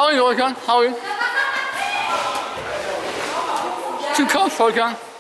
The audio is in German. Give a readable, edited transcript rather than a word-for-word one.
Hau ihn, Volkan, hau ihn. Zum Kopf, Volkan.